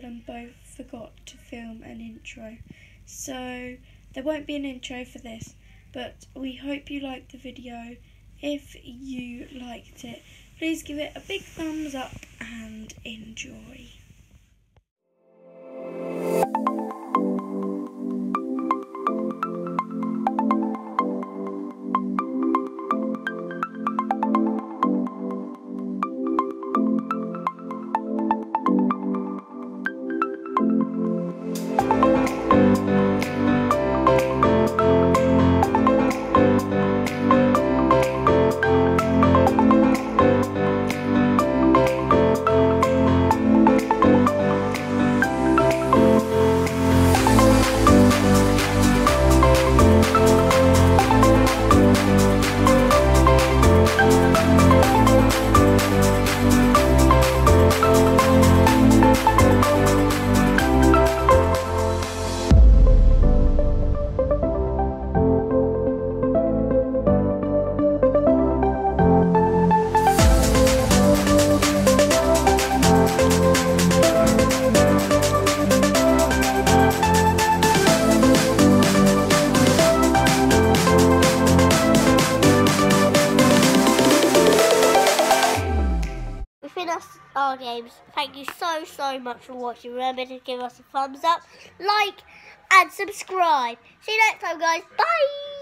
and both forgot to film an intro. So there won't be an intro for this, but we hope you liked the video. If you liked it, please give it a big thumbs up and enjoy. Our games. Thank you so much for watching. Remember to give us a thumbs up, like and subscribe. See you next time, guys. Bye.